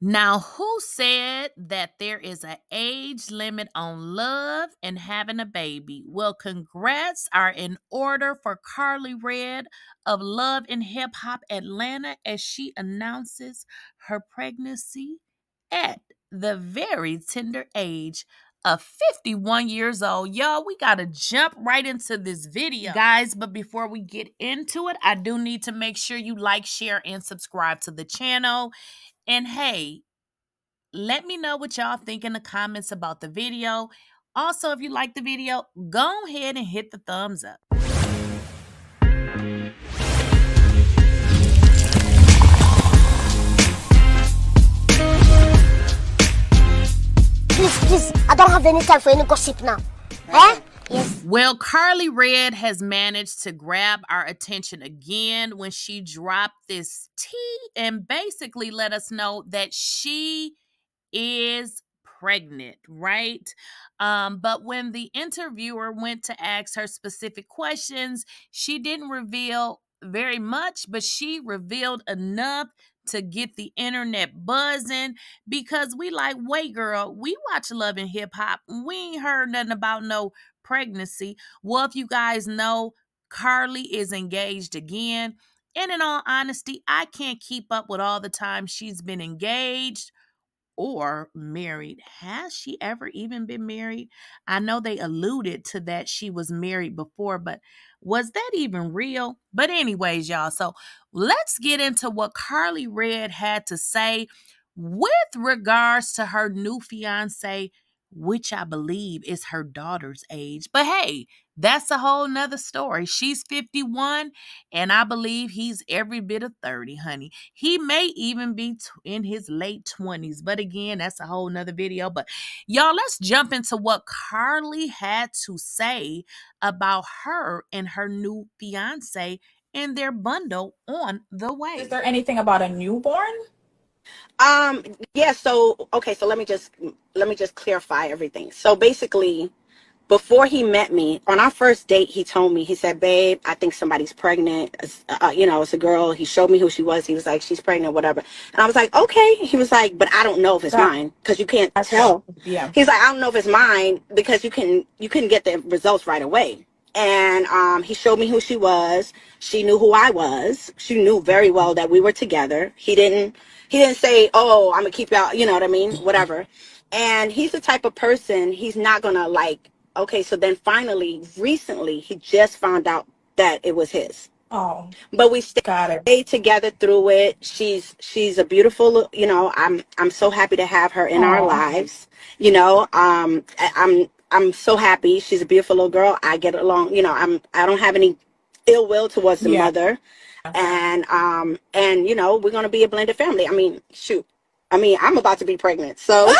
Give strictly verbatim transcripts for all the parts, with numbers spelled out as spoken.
Now, who said that there is an age limit on love and having a baby? Well, congrats are in order for Carly Red of Love and Hip Hop Atlanta as she announces her pregnancy at the very tender age of fifty-one years old. Y'all, we got to jump right into this video, guys. But before we get into it, I do need to make sure you like, share, and subscribe to the channel. And hey, let me know what y'all think in the comments about the video. Also, if you like the video, go ahead and hit the thumbs up. Please, please, I don't have any time for any gossip now. Eh? Yes. Well, Carly Red has managed to grab our attention again when she dropped this tea and basically let us know that she is pregnant, right? Um, but when the interviewer went to ask her specific questions, she didn't reveal very much, but she revealed enough to get the internet buzzing because we like, wait, girl, we watch Love and Hip Hop. We ain't heard nothing about no pregnancy. Well, if you guys know, Carly is engaged again. And in all honesty, I can't keep up with all the time she's been engaged or married. Has she ever even been married? I know they alluded to that she was married before, but was that even real? But anyways, y'all, so let's get into what Carly Red had to say with regards to her new fiance, which I believe is her daughter's age. But hey, that's a whole nother story. She's fifty-one, and I believe he's every bit of thirty, honey. He may even be in his late twenties. But again, that's a whole nother video. But y'all, let's jump into what Carly had to say about her and her new fiance and their bundle on the way. Is there anything about a newborn? Um, yeah, so okay, so let me just let me just clarify everything. So basically, before he met me, on our first date, he told me, he said, babe, I think somebody's pregnant. It's, uh, you know, it's a girl. He showed me who she was. He was like, she's pregnant, whatever. And I was like, okay. He was like, but I don't know if it's That- mine because you can't That's tell. Yeah. He's like, I don't know if it's mine because you can you couldn't get the results right away. And um, he showed me who she was. She knew who I was. She knew very well that we were together. He didn't he didn't say, oh, I'm gonna keep y'all, you know what I mean? Whatever. And he's the type of person, he's not gonna like, okay, so then finally, recently, he just found out that it was his. Oh, But we stayed got it. stayed together through it. She's she's a beautiful, you know, I'm I'm so happy to have her in our Aw. lives. You know, um I, I'm I'm so happy. She's a beautiful little girl. I get along, you know, I'm I don't have any ill will towards the Yeah. mother. And um and you know, we're gonna be a blended family. I mean, shoot. I mean, I'm about to be pregnant. So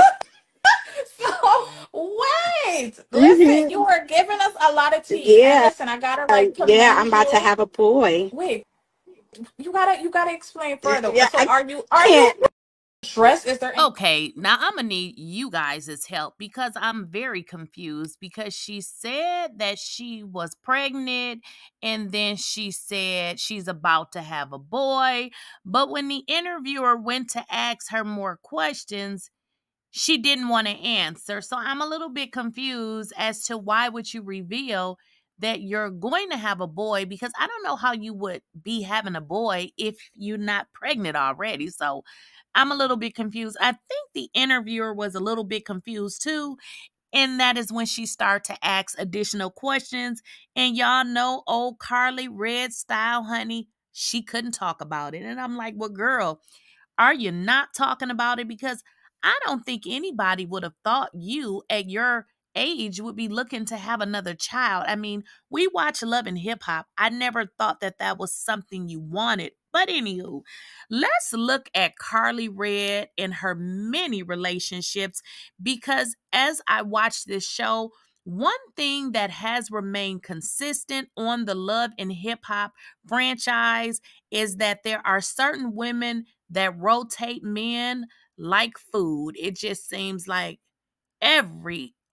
So wait, listen, you were giving us a lot of tea. Yeah. And listen, I gotta uh, like yeah, I'm commend about to you. have a boy. Wait, you gotta you gotta explain further. Yeah, So I are you are can't. you stressed? Is there any Okay, now I'm gonna need you guys' help because I'm very confused because she said that she was pregnant and then she said she's about to have a boy. But when the interviewer went to ask her more questions, she didn't want to answer. So I'm a little bit confused as to why would you reveal that you're going to have a boy, because I don't know how you would be having a boy if you're not pregnant already. So I'm a little bit confused. I think the interviewer was a little bit confused too. And that is when she started to ask additional questions. And y'all know old Carly Red style, honey, she couldn't talk about it. And I'm like, well, girl, are you not talking about it? Because I don't think anybody would have thought you at your age would be looking to have another child. I mean, we watch Love and Hip Hop. I never thought that that was something you wanted. But anywho, let's look at Carly Red and her many relationships, because as I watch this show, one thing that has remained consistent on the Love and Hip Hop franchise is that there are certain women that rotate men like food. It just seems like every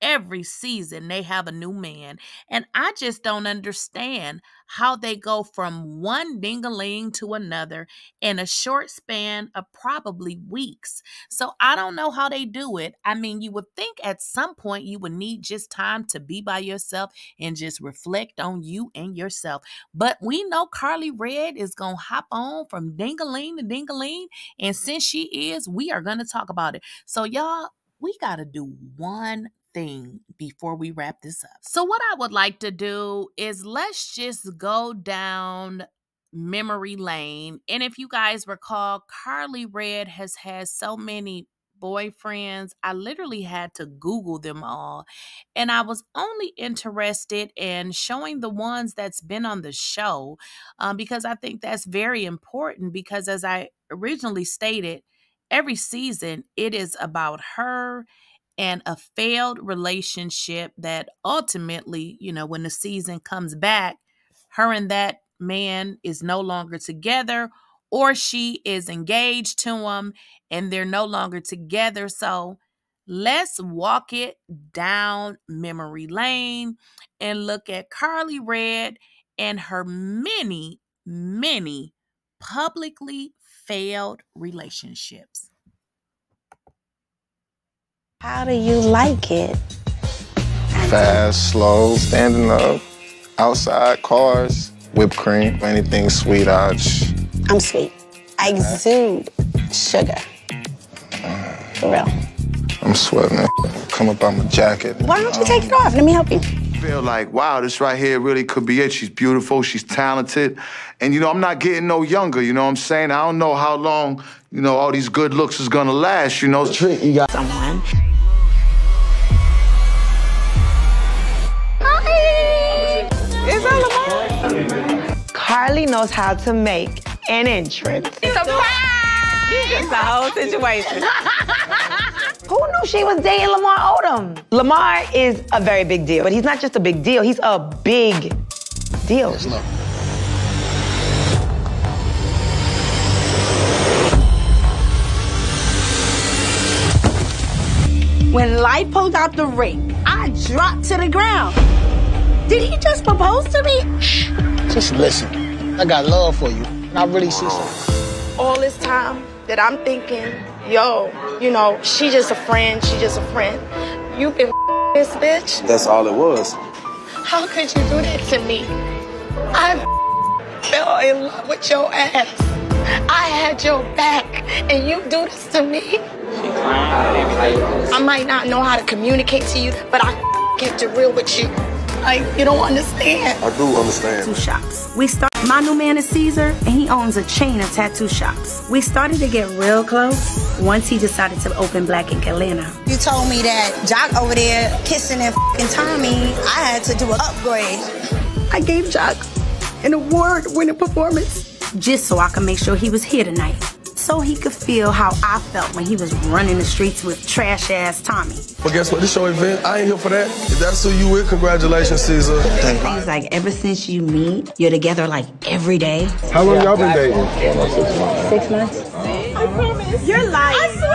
every season they have a new man. And I just don't understand how they go from one ding-a-ling to another in a short span of probably weeks. So I don't know how they do it. I mean, you would think at some point you would need just time to be by yourself and just reflect on you and yourself. But we know Karlie Redd is going to hop on from ding-a-ling to ding-a-ling. And since she is, we are going to talk about it. So y'all, we got to do one thing before we wrap this up. So what I would like to do is let's just go down memory lane. And if you guys recall, Karlie Redd has had so many boyfriends. I literally had to Google them all. And I was only interested in showing the ones that's been on the show um, because I think that's very important, because as I originally stated, every season it is about her and a failed relationship that ultimately, you know, when the season comes back, her and that man is no longer together, or she is engaged to him and they're no longer together. So let's walk it down memory lane and look at Karlie Redd and her many, many publicly failed relationships. How do you like it? Fast, slow, standing up, outside, cars, whipped cream, anything sweet. I just... I'm sweet. I exude sugar. For real. I'm sweating. Come up on my jacket. Why don't you take it off? Let me help you. I feel like, wow, this right here really could be it. She's beautiful, she's talented. And, you know, I'm not getting no younger, you know what I'm saying? I don't know how long, you know, all these good looks is gonna last, you know? Trick, you got someone. Is that Lamar? Karlie knows how to make an entrance. Surprise! It's just the whole situation. Who knew she was dating Lamar Odom? Lamar is a very big deal, but he's not just a big deal, he's a big deal. When Life pulled out the ring, I dropped to the ground. Did he just propose to me? Just listen. I got love for you, and I really see something. All this time that I'm thinking, yo, you know, she just a friend, she just a friend. You been this bitch? That's all it was. How could you do that to me? I fell in love with your ass. I had your back, and you do this to me? I might not know how to communicate to you, but I kept it real with you. Like, you don't understand. I do understand. Tattoo shops. We start. My new man is Caesar, and he owns a chain of tattoo shops. We started to get real close once he decided to open Black Ink Atlanta. You told me that Jock over there kissing and f***ing Tommy, I had to do an upgrade. I gave Jock an award-winning performance just so I could make sure he was here tonight, so he could feel how I felt when he was running the streets with trash-ass Tommy. But guess what? This your event. I ain't here for that. If that's who you with, congratulations, Caesar. Things like ever since you meet, you're together like every day. How long y'all been dating? Six months. I promise. You're lying.